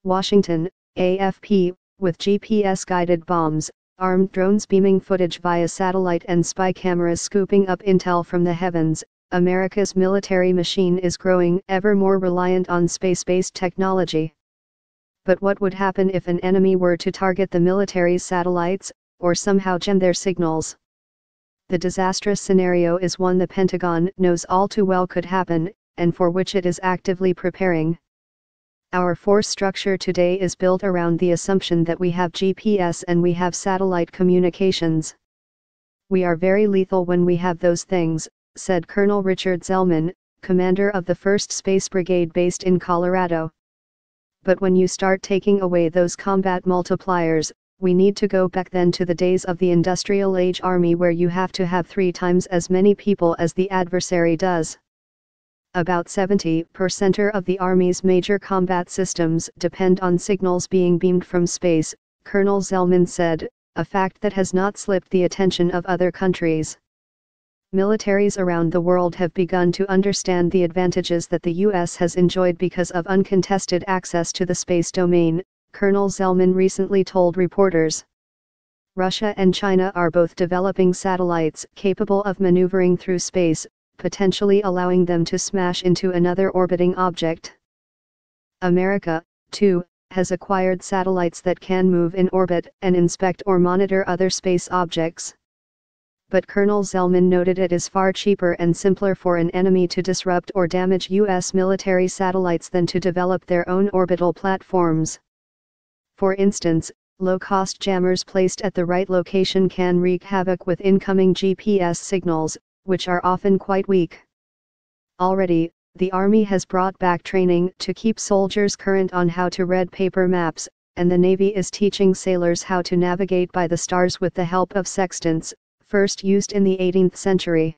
Washington, AFP, with GPS-guided bombs, armed drones beaming footage via satellite and spy cameras scooping up intel from the heavens, America's military machine is growing ever more reliant on space-based technology. But what would happen if an enemy were to target the military's satellites, or somehow jam their signals? The disastrous scenario is one the Pentagon knows all too well could happen, and for which it is actively preparing. Our force structure today is built around the assumption that we have GPS and we have satellite communications. We are very lethal when we have those things, said Colonel Richard Zellman, commander of the 1st Space Brigade based in Colorado. But when you start taking away those combat multipliers, we need to go back then to the days of the industrial age army where you have to have 3 times as many people as the adversary does. About 70% of the Army's major combat systems depend on signals being beamed from space, Colonel Zellman said, a fact that has not slipped the attention of other countries. Militaries around the world have begun to understand the advantages that the U.S. has enjoyed because of uncontested access to the space domain, Colonel Zellman recently told reporters. Russia and China are both developing satellites capable of maneuvering through space, potentially allowing them to smash into another orbiting object. America, too, has acquired satellites that can move in orbit and inspect or monitor other space objects. But Colonel Zellman noted it is far cheaper and simpler for an enemy to disrupt or damage U.S. military satellites than to develop their own orbital platforms. For instance, low-cost jammers placed at the right location can wreak havoc with incoming GPS signals, which are often quite weak. Already, the Army has brought back training to keep soldiers current on how to read paper maps, and the Navy is teaching sailors how to navigate by the stars with the help of sextants, first used in the 18th century.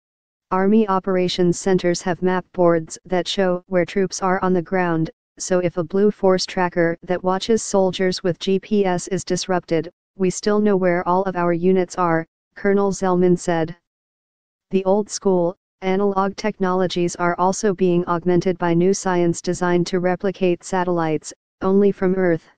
Army operations centers have map boards that show where troops are on the ground, so if a Blue Force tracker that watches soldiers with GPS is disrupted, we still know where all of our units are, Colonel Zellman said. The old-school, analog technologies are also being augmented by new science designed to replicate satellites, only from Earth.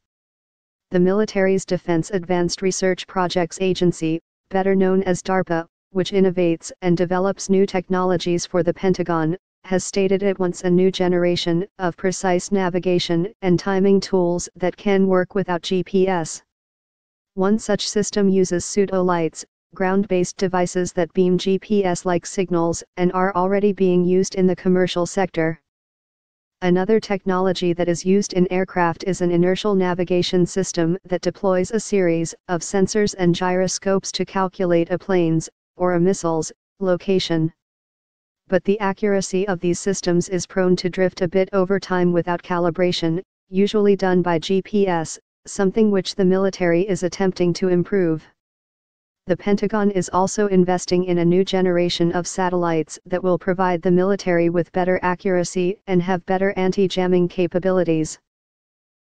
The military's Defense Advanced Research Projects Agency, better known as DARPA, which innovates and develops new technologies for the Pentagon, has stated it wants a new generation of precise navigation and timing tools that can work without GPS. One such system uses pseudolights, ground-based devices that beam GPS-like signals and are already being used in the commercial sector. Another technology that is used in aircraft is an inertial navigation system that deploys a series of sensors and gyroscopes to calculate a plane's, or a missile's, location. But the accuracy of these systems is prone to drift a bit over time without calibration, usually done by GPS, something which the military is attempting to improve. The Pentagon is also investing in a new generation of satellites that will provide the military with better accuracy and have better anti-jamming capabilities.